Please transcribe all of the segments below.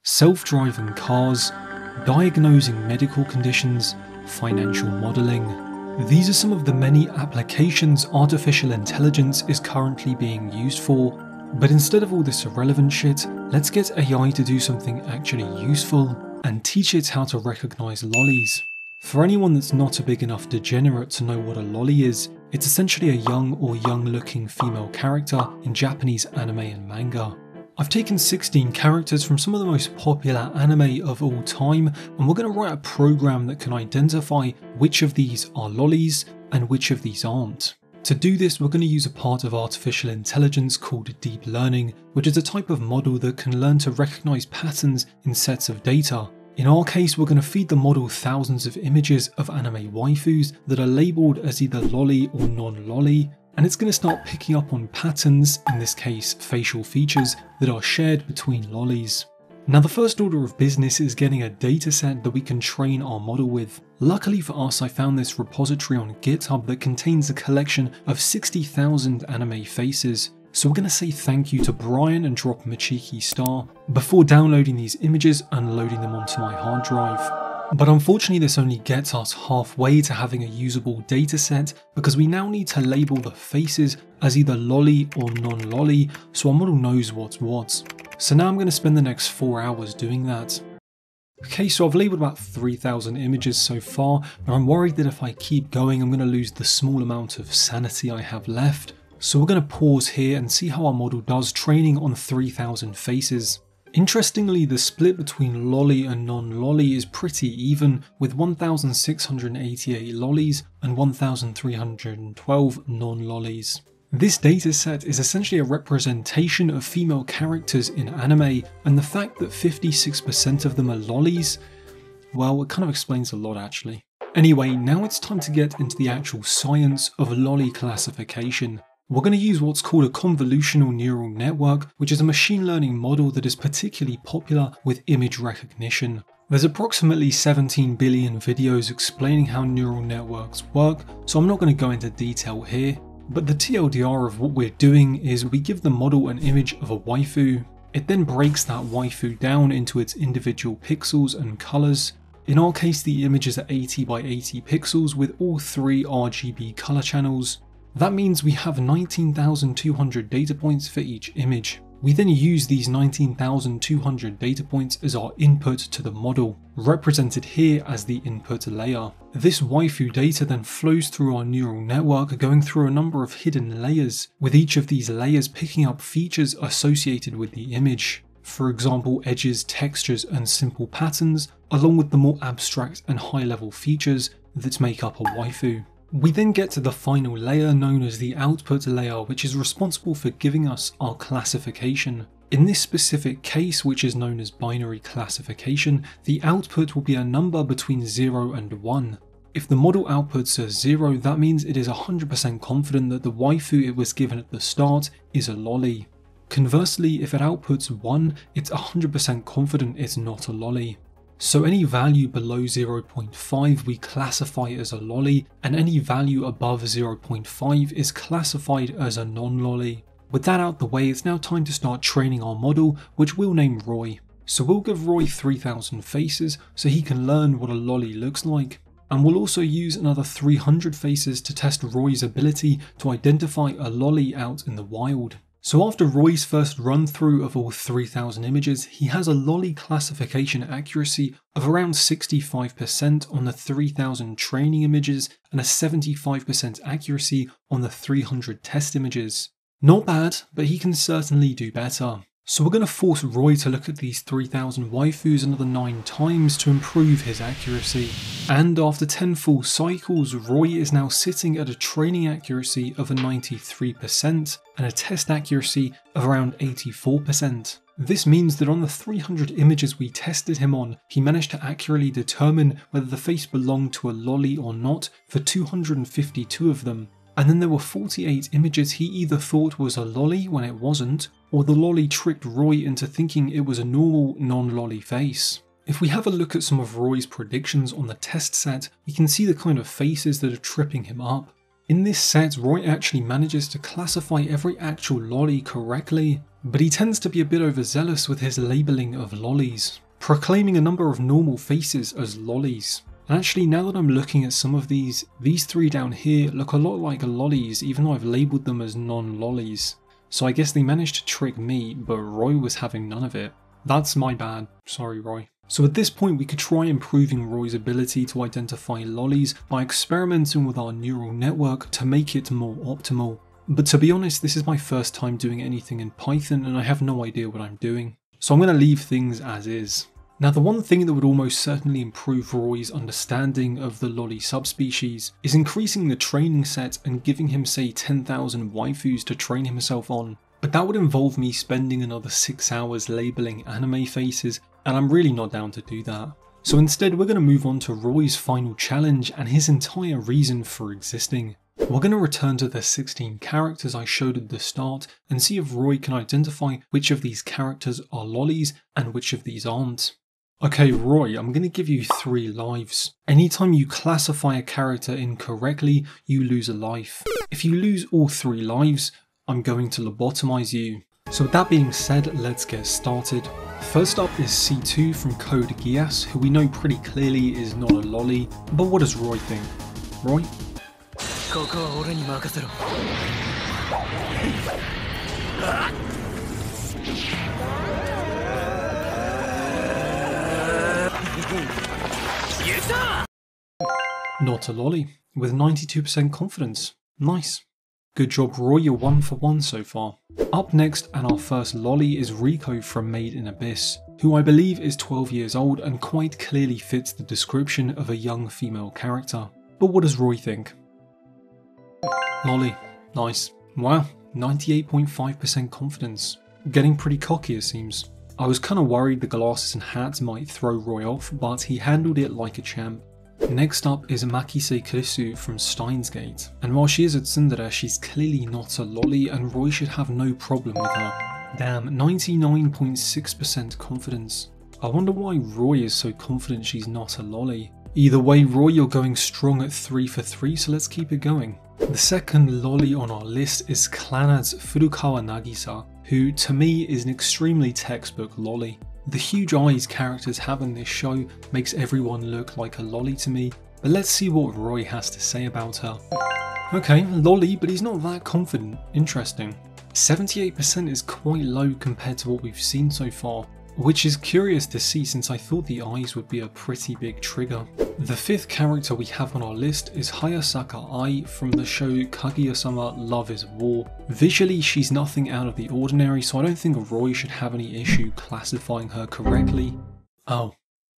self-driving cars, diagnosing medical conditions, financial modelling. These are some of the many applications artificial intelligence is currently being used for, but instead of all this irrelevant shit, let's get AI to do something actually useful and teach it how to recognise lollies. For anyone that's not a big enough degenerate to know what a lolly is, it's essentially a young or young-looking female character in Japanese anime and manga. I've taken 16 characters from some of the most popular anime of all time, and we're going to write a program that can identify which of these are lollies and which of these aren't. To do this, we're going to use a part of artificial intelligence called deep learning, which is a type of model that can learn to recognise patterns in sets of data. In our case, we're going to feed the model thousands of images of anime waifus that are labelled as either lolly or non-lolly, and it's going to start picking up on patterns, in this case facial features, that are shared between lollies. Now the first order of business is getting a dataset that we can train our model with. Luckily for us, I found this repository on GitHub that contains a collection of 60,000 anime faces. So we're going to say thank you to Brian and drop him a cheeky star before downloading these images and loading them onto my hard drive. But unfortunately this only gets us halfway to having a usable dataset because we now need to label the faces as either lolly or non-lolly so our model knows what's what. So now I'm going to spend the next 4 hours doing that. Okay, so I've labelled about 3,000 images so far, but I'm worried that if I keep going I'm going to lose the small amount of sanity I have left. So we're going to pause here and see how our model does training on 3,000 faces. Interestingly, the split between lolly and non-lolly is pretty even, with 1,688 lollies and 1,312 non-lollies. This dataset is essentially a representation of female characters in anime, and the fact that 56% of them are lollies, well, it kind of explains a lot actually. Anyway, now it's time to get into the actual science of lolly classification. We're going to use what's called a convolutional neural network, which is a machine learning model that is particularly popular with image recognition. There's approximately 17 billion videos explaining how neural networks work, so I'm not going to go into detail here, but the TLDR of what we're doing is we give the model an image of a waifu. It then breaks that waifu down into its individual pixels and colours. In our case, the images are 80 by 80 pixels with all 3 RGB colour channels. That means we have 19,200 data points for each image. We then use these 19,200 data points as our input to the model, represented here as the input layer. This waifu data then flows through our neural network, going through a number of hidden layers, with each of these layers picking up features associated with the image. For example, edges, textures and simple patterns, along with the more abstract and high-level features that make up a waifu. We then get to the final layer known as the output layer, which is responsible for giving us our classification. In this specific case, which is known as binary classification, the output will be a number between 0 and 1. If the model outputs a 0, that means it is 100% confident that the waifu it was given at the start is a lolly. Conversely, if it outputs 1, it's 100% confident it's not a lolly. So any value below 0.5 we classify as a lolly, and any value above 0.5 is classified as a non-lolly. With that out the way, it's now time to start training our model, which we'll name Roy. So we'll give Roy 3,000 faces so he can learn what a lolly looks like. And we'll also use another 300 faces to test Roy's ability to identify a lolly out in the wild. So after Roy's first run through of all 3,000 images, he has a lolly classification accuracy of around 65% on the 3,000 training images and a 75% accuracy on the 300 test images. Not bad, but he can certainly do better. So we're going to force Roy to look at these 3,000 waifus another 9 times to improve his accuracy. And after 10 full cycles, Roy is now sitting at a training accuracy of a 93% and a test accuracy of around 84%. This means that on the 300 images we tested him on, he managed to accurately determine whether the face belonged to a lolly or not for 252 of them. And then there were 48 images he either thought was a lolly when it wasn't, or the lolly tricked Roy into thinking it was a normal non-lolly face. If we have a look at some of Roy's predictions on the test set, we can see the kind of faces that are tripping him up. In this set, Roy actually manages to classify every actual lolly correctly, but he tends to be a bit overzealous with his labelling of lollies, proclaiming a number of normal faces as lollies. And actually, now that I'm looking at some of these three down here look a lot like lollies, even though I've labelled them as non-lollies. So I guess they managed to trick me, but Roy was having none of it. That's my bad. Sorry, Roy. So at this point we could try improving Roy's ability to identify lollies by experimenting with our neural network to make it more optimal. But to be honest, this is my first time doing anything in Python and I have no idea what I'm doing. So I'm going to leave things as is. Now the one thing that would almost certainly improve Roy's understanding of the lolly subspecies is increasing the training set and giving him say 10,000 waifus to train himself on. But that would involve me spending another 6 hours labelling anime faces, and I'm really not down to do that. So instead we're going to move on to Roy's final challenge and his entire reason for existing. We're going to return to the 16 characters I showed at the start and see if Roy can identify which of these characters are lollies and which of these aren't. Okay Roy, I'm going to give you 3 lives. Anytime you classify a character incorrectly, you lose a life. If you lose all 3 lives, I'm going to lobotomize you. So with that being said, let's get started. First up is C2 from Code Geass, who we know pretty clearly is not a lolly, but what does Roy think? Roy? Not a lolly, with 92% confidence. Nice. Good job Roy, you're 1 for 1 so far. Up next and our first lolly is Riko from Made in Abyss, who I believe is 12 years old and quite clearly fits the description of a young female character. But what does Roy think? Lolly. Nice. Wow, 98.5% confidence. Getting pretty cocky it seems. I was kinda worried the glasses and hats might throw Roy off, but he handled it like a champ. Next up is Makise Kurisu from Steins Gate, and while she is a tsundere, she's clearly not a lolly and Roy should have no problem with her. Damn, 99.6% confidence. I wonder why Roy is so confident she's not a lolly. Either way Roy, you're going strong at 3 for 3, so let's keep it going. The second lolly on our list is Clannad's Furukawa Nagisa, who to me is an extremely textbook lolly. The huge eyes characters have in this show makes everyone look like a lolly to me, but let's see what Roy has to say about her. Okay, lolly, but he's not that confident. Interesting. 78% is quite low compared to what we've seen so far, which is curious to see since I thought the eyes would be a pretty big trigger. The 5th character we have on our list is Hayasak Ai from the show Kaguya-sama Love is War. Visually she's nothing out of the ordinary, so I don't think Roy should have any issue classifying her correctly. Oh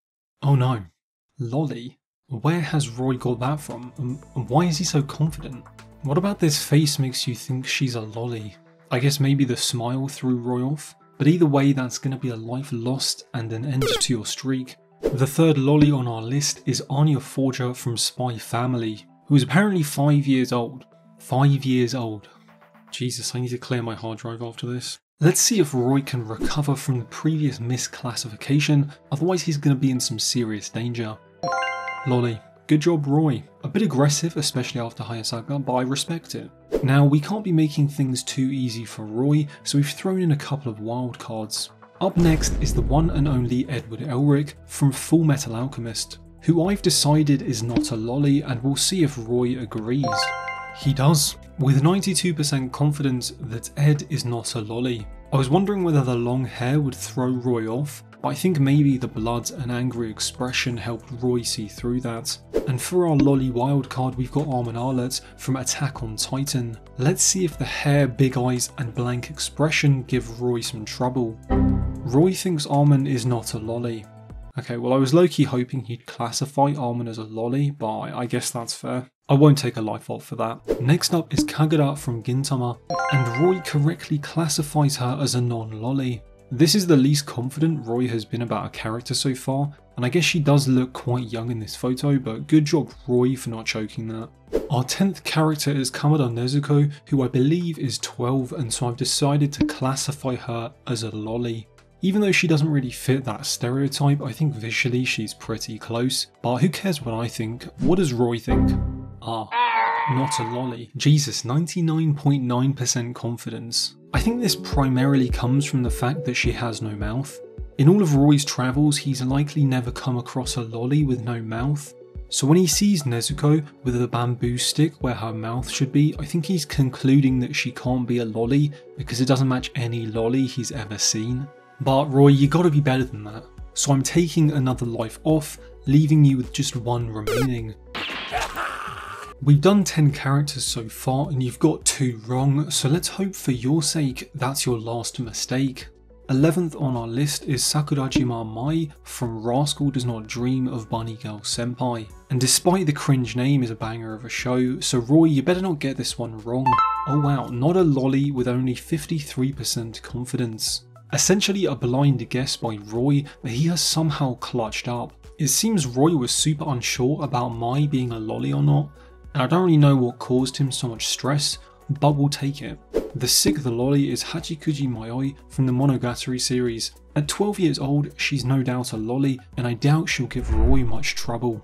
no. Lolly? Where has Roy got that from? And why is he so confident? What about this face makes you think she's a lolly? I guess maybe the smile threw Roy off? But either way, that's going to be a life lost and an end to your streak. The 3rd lolly on our list is Anya Forger from Spy Family, who is apparently 5 years old. 5 years old. Jesus, I need to clear my hard drive after this. Let's see if Roy can recover from the previous misclassification, otherwise he's going to be in some serious danger. Lolly. Good job Roy. A bit aggressive, especially after Hayasaka, but I respect it. Now, we can't be making things too easy for Roy, so we've thrown in a couple of wild cards. Up next is the one and only Edward Elric from Full Metal Alchemist, who I've decided is not a lolly, and we'll see if Roy agrees. He does, with 92% confidence that Ed is not a lolly. I was wondering whether the long hair would throw Roy off, but I think maybe the blood and angry expression helped Roy see through that. And for our lolly wildcard we've got Armin Arlet from Attack on Titan. Let's see if the hair, big eyes and blank expression give Roy some trouble. Roy thinks Armin is not a lolly. Okay, well I was low-key hoping he'd classify Armin as a lolly, but I guess that's fair. I won't take a life off for that. Next up is Kagura from Gintama, and Roy correctly classifies her as a non-lolly. This is the least confident Roy has been about a character so far, and I guess she does look quite young in this photo, but good job Roy for not choking that. Our 10th character is Kamada Nezuko, who I believe is 12, and so I've decided to classify her as a lolly. Even though she doesn't really fit that stereotype, I think visually she's pretty close, but who cares what I think? What does Roy think? Ah, not a lolly. Jesus, 99.9% confidence. I think this primarily comes from the fact that she has no mouth. In all of Roy's travels, he's likely never come across a loli with no mouth. So when he sees Nezuko with a bamboo stick where her mouth should be, I think he's concluding that she can't be a loli because it doesn't match any loli he's ever seen. But Roy, you gotta be better than that. So I'm taking another life off, leaving you with just one remaining. We've done 10 characters so far and you've got 2 wrong, so let's hope for your sake that's your last mistake. 11th on our list is Sakurajima Mai from Rascal Does Not Dream of Bunny Girl Senpai. And despite the cringe name, is a banger of a show, so Roy, you better not get this one wrong. Oh wow, not a loli with only 53% confidence. Essentially a blind guess by Roy that he has somehow clutched up. It seems Roy was super unsure about Mai being a loli or not, and I don't really know what caused him so much stress, but we'll take it. The 6th loli is Hachikuji Mayoi from the Monogatari series. At 12 years old, she's no doubt a loli, and I doubt she'll give Roy much trouble.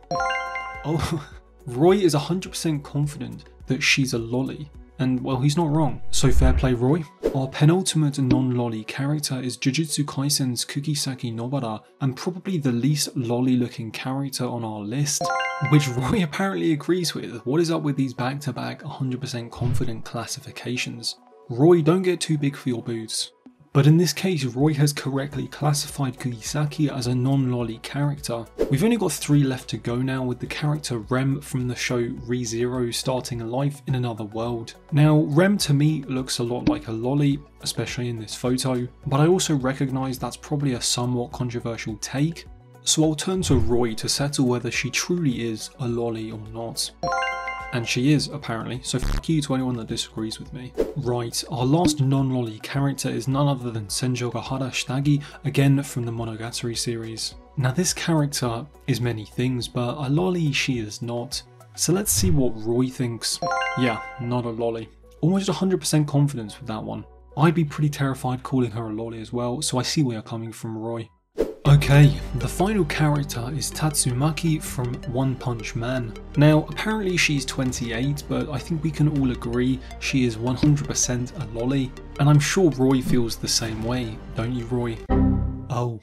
Oh, Roy is 100% confident that she's a loli, and well, he's not wrong, so fair play Roy. Our penultimate non-loli character is Jujutsu Kaisen's Kugisaki Nobara, and probably the least loli looking character on our list, which Roy apparently agrees with. What is up with these back-to-back 100% confident classifications? Roy, don't get too big for your boots. But in this case, Roy has correctly classified Kugisaki as a non-loli character. We've only got 3 left to go now, with the character Rem from the show ReZero starting a life in another world. Now, Rem to me looks a lot like a loli, especially in this photo, but I also recognise that's probably a somewhat controversial take, so I'll turn to Roy to settle whether she truly is a loli or not. And she is, apparently, so fuck you to anyone that disagrees with me. Right, our last non-loli character is none other than Senjougahara Hitagi, again from the Monogatari series. Now this character is many things, but a loli she is not. So let's see what Roy thinks. Yeah, not a loli. Almost 100% confidence with that one. I'd be pretty terrified calling her a loli as well, so I see where you're coming from, Roy. Okay, the final character is Tatsumaki from One Punch Man. Now, apparently she's 28, but I think we can all agree she is 100% a loli, and I'm sure Roy feels the same way, don't you, Roy? Oh,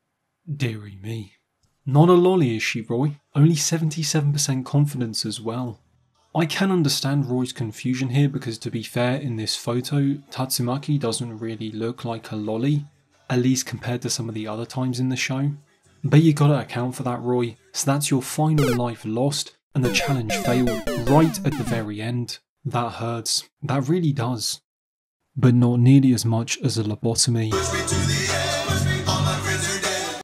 dearie me. Not a loli is she, Roy? Only 77% confidence as well. I can understand Roy's confusion here because, to be fair, in this photo, Tatsumaki doesn't really look like a loli, at least compared to some of the other times in the show. But you gotta account for that, Roy, so that's your final life lost, and the challenge failed right at the very end. That hurts, that really does. But not nearly as much as a lobotomy.